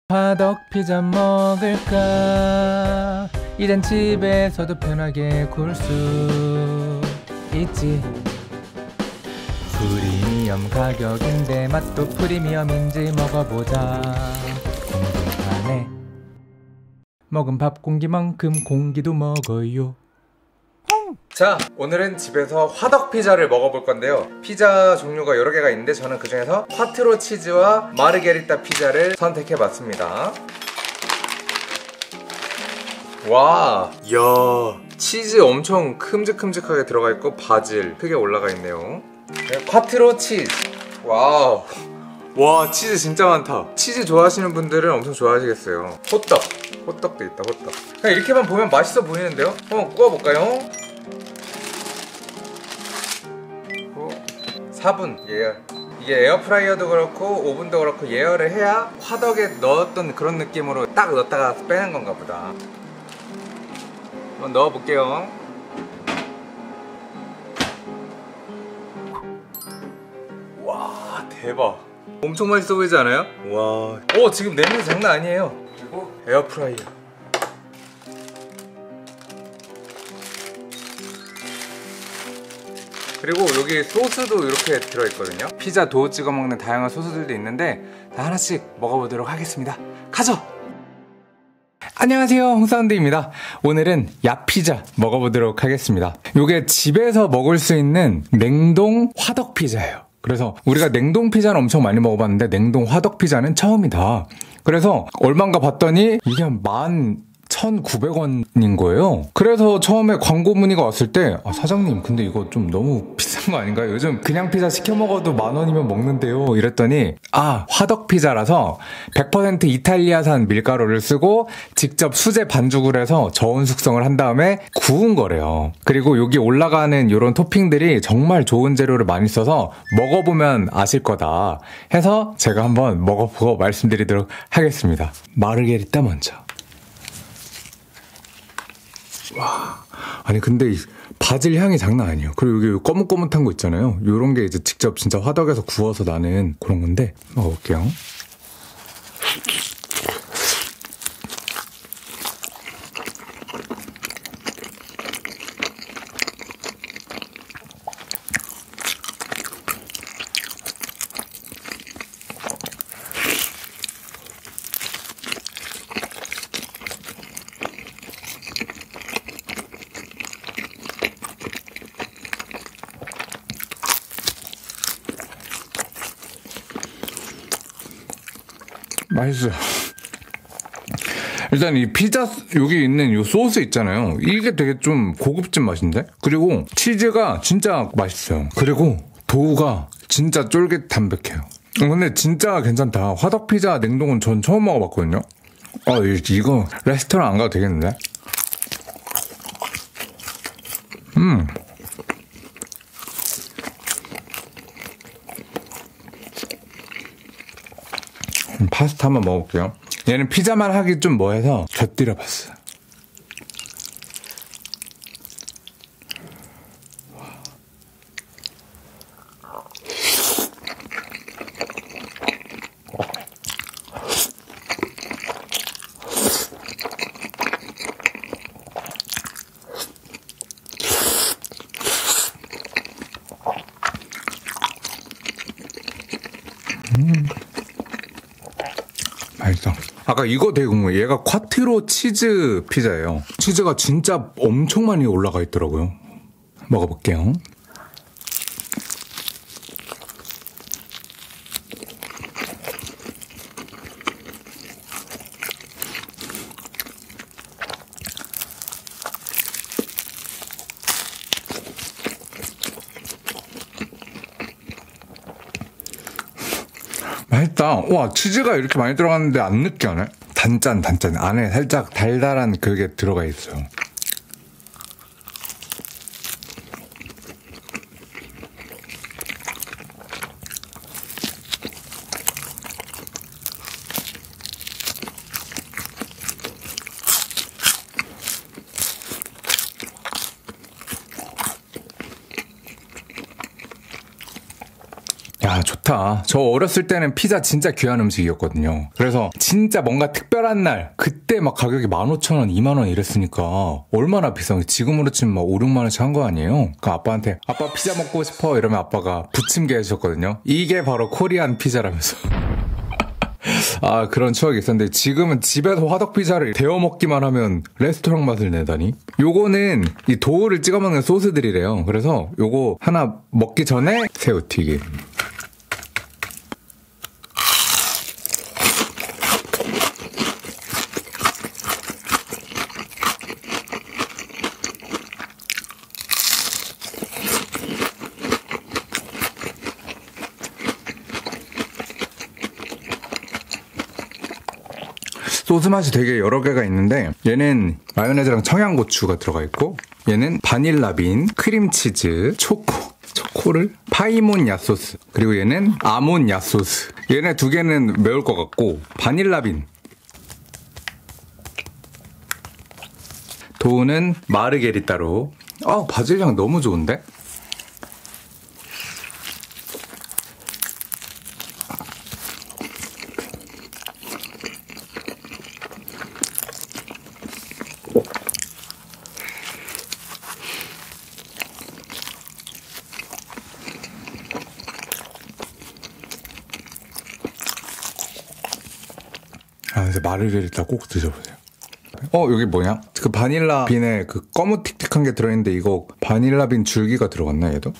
화덕 피자 먹을까? 이젠 집에서도 편하게 구울 수 있지. 프리미엄 가격인데 맛도 프리미엄인지 먹어보자. 궁금하네. 먹은 밥 공기만큼 공기도 먹어요. 자, 오늘은 집에서 화덕 피자를 먹어볼 건데요. 피자 종류가 여러 개가 있는데 저는 그 중에서 콰트로 치즈와 마르게리타 피자를 선택해봤습니다. 와, 이야, 치즈 엄청 큼직큼직하게 들어가 있고 바질 크게 올라가 있네요. 콰트로 치즈. 와우, 와, 치즈 진짜 많다. 치즈 좋아하시는 분들은 엄청 좋아하시겠어요. 호떡도 있다. 호떡 그냥 이렇게만 보면 맛있어 보이는데요? 한번 구워볼까요? 4분 예열. 이게 에어프라이어도 그렇고 오븐도 그렇고 예열을 해야 화덕에 넣었던 그런 느낌으로 딱 넣었다가 빼는 건가 보다. 한번 넣어볼게요. 와, 대박. 엄청 맛있어 보이지 않아요? 와, 오, 지금 냄새 장난 아니에요. 그리고 에어프라이어. 그리고 여기 소스도 이렇게 들어있거든요. 피자 도우 찍어 먹는 다양한 소스들도 있는데 다 하나씩 먹어보도록 하겠습니다. 가죠! 안녕하세요, 홍사운드입니다. 오늘은 야피자 먹어보도록 하겠습니다. 이게 집에서 먹을 수 있는 냉동 화덕 피자예요. 그래서 우리가 냉동 피자는 엄청 많이 먹어봤는데 냉동 화덕 피자는 처음이다. 그래서 얼마인가 봤더니 이게 11,900원인 거예요. 그래서 처음에 광고 문의가 왔을 때 사장님 근데 이거 좀 너무 비싼 거 아닌가요? 요즘 그냥 피자 시켜 먹어도 10,000원이면 먹는데요. 이랬더니 화덕 피자라서 100% 이탈리아산 밀가루를 쓰고 직접 수제 반죽을 해서 저온 숙성을 한 다음에 구운 거래요. 그리고 여기 올라가는 이런 토핑들이 정말 좋은 재료를 많이 써서 먹어보면 아실 거다 해서 제가 한번 먹어보고 말씀드리도록 하겠습니다. 마르게리따 먼저. 와, 아니 근데 이 바질 향이 장난 아니에요. 그리고 여기 거뭇거뭇한 거 있잖아요. 요런 게 이제 직접 진짜 화덕에서 구워서 나는 그런 건데 먹어볼게요. 맛있어요. 일단 이 피자 여기 있는 이 소스 있잖아요. 이게 되게 좀 고급진 맛인데? 그리고 치즈가 진짜 맛있어요. 그리고 도우가 진짜 쫄깃 담백해요. 근데 진짜 괜찮다. 화덕 피자 냉동은 전 처음 먹어봤거든요. 이거 레스토랑 안 가도 되겠는데? 파스타 한번 먹어볼게요. 얘는 피자만 하기 좀 뭐해서 곁들여봤어요. 맛있어. 아까 이거 되게 궁금해. 얘가 콰트로 치즈 피자예요. 치즈가 진짜 엄청 많이 올라가 있더라고요. 먹어볼게요. 맛있다. 와, 치즈가 이렇게 많이 들어갔는데 안 느끼하네. 단짠. 안에 살짝 달달한 그게 들어가 있어요. 야, 좋다. 저 어렸을 때는 피자 진짜 귀한 음식이었거든요. 그래서 진짜 뭔가 특별한 날, 그때 막 가격이 15,000원, 2만원 이랬으니까 얼마나 비싼 게 지금으로 치면 막 5, 6만원씩 한 거 아니에요? 그 아빠한테 아빠 피자 먹고 싶어 이러면 아빠가 부침개 해주셨거든요. 이게 바로 코리안 피자라면서. 아, 그런 추억이 있었는데 지금은 집에서 화덕피자를 데워 먹기만 하면 레스토랑 맛을 내다니. 요거는 이 도우를 찍어 먹는 소스들이래요. 그래서 요거 하나 먹기 전에 새우튀김. 소스 맛이 되게 여러 개가 있는데 얘는 마요네즈랑 청양고추가 들어가 있고 얘는 바닐라빈, 크림치즈, 초코를 파이몬 야소스, 그리고 얘는 아몬 야소스. 얘네 두 개는 매울 것 같고 바닐라빈. 도우는 마르게리따로. 바질 향 너무 좋은데? 그래서 마르게리따 꼭 드셔보세요. 여기 뭐냐? 그 바닐라 빈에 그 거무틱틱한 게 들어있는데 이거 바닐라 빈 줄기가 들어갔나 얘도?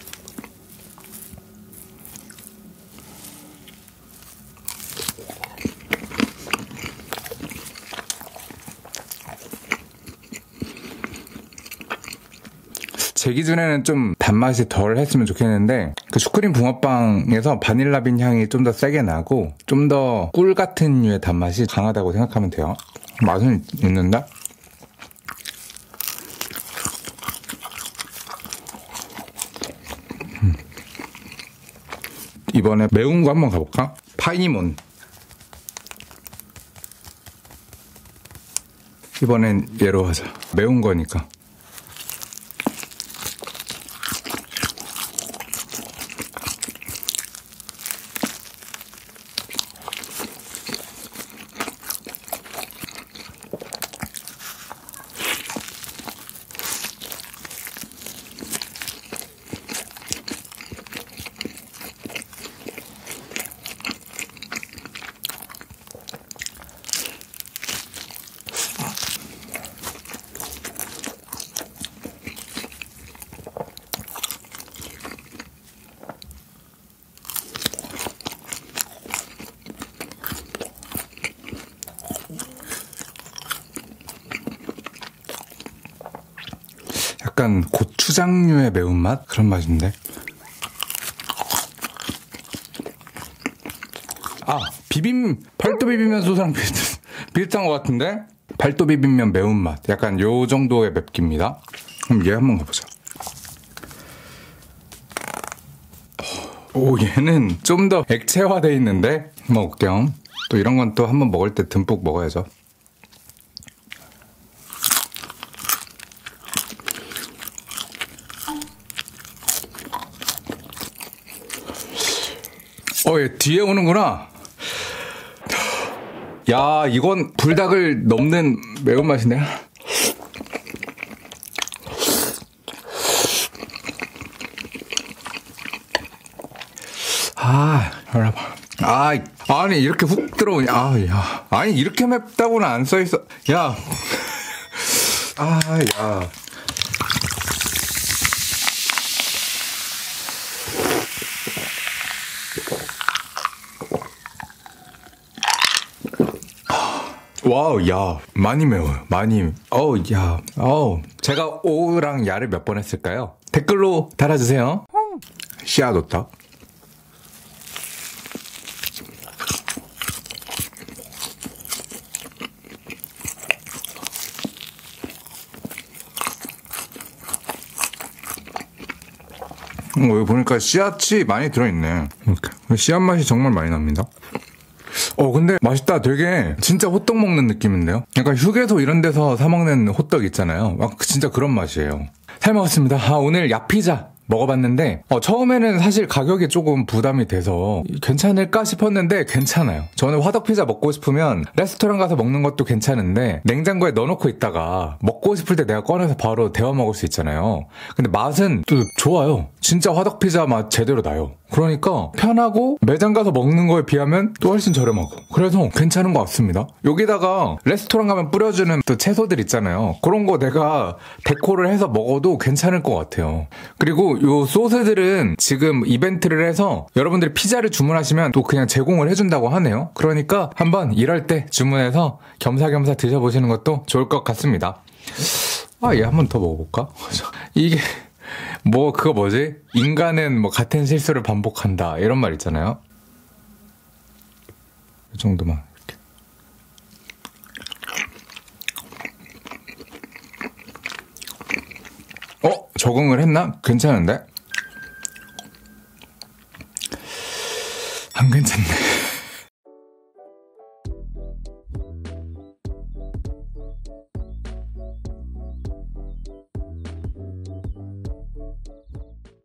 제 기준에는 좀 단맛이 덜 했으면 좋겠는데 그 슈크림 붕어빵에서 바닐라빈 향이 좀 더 세게 나고 좀 더 꿀 같은 류의 단맛이 강하다고 생각하면 돼요. 맛은 있는데? 이번에 매운 거 한번 가볼까? 파이몬. 이번엔 얘로 하자. 매운 거니까. 약간 고추장류의 매운맛? 그런 맛인데. 팔도 비빔면 소스랑 비슷한 것 같은데? 팔도 비빔면 매운맛. 약간 요 정도의 맵기입니다. 그럼 얘 한번 가보자. 오, 얘는 좀 더 액체화돼 있는데? 먹을게요. 또 이런 건 또 한번 먹을 때 듬뿍 먹어야죠. 얘 뒤에 오는구나. 야, 이건 불닭을 넘는 매운맛이네. 여러분. 아니, 이렇게 훅 들어오냐. 아니, 이렇게 맵다고는 안 써있어. 야. 야. 와우, 야, 많이 매워요. 제가 오랑 야를 몇 번 했을까요? 댓글로 달아주세요. 씨앗 좋다. 여기 보니까 씨앗이 많이 들어있네. 이렇게. 씨앗 맛이 정말 많이 납니다. 근데 맛있다. 되게 진짜 호떡 먹는 느낌인데요? 약간 휴게소 이런 데서 사 먹는 호떡 있잖아요. 막 진짜 그런 맛이에요. 잘 먹었습니다. 오늘 야피자 먹어봤는데 처음에는 사실 가격이 조금 부담이 돼서 괜찮을까 싶었는데 괜찮아요. 저는 화덕피자 먹고 싶으면 레스토랑 가서 먹는 것도 괜찮은데 냉장고에 넣어놓고 있다가 먹고 싶을 때 내가 꺼내서 바로 데워 먹을 수 있잖아요. 근데 맛은 또 좋아요. 진짜 화덕피자 맛 제대로 나요. 그러니까 편하고 매장 가서 먹는 거에 비하면 또 훨씬 저렴하고 그래서 괜찮은 것 같습니다. 여기다가 레스토랑 가면 뿌려주는 또 채소들 있잖아요. 그런 거 내가 데코를 해서 먹어도 괜찮을 것 같아요. 그리고 요 소스들은 지금 이벤트를 해서 여러분들이 피자를 주문하시면 또 그냥 제공을 해준다고 하네요. 그러니까 한번 일할 때 주문해서 겸사겸사 드셔보시는 것도 좋을 것 같습니다. 얘 한 번 더 먹어볼까? 이게 그거 뭐지? 인간은 같은 실수를 반복한다 이런 말 있잖아요. 이 정도만 이렇게. 적응을 했나? 괜찮은데?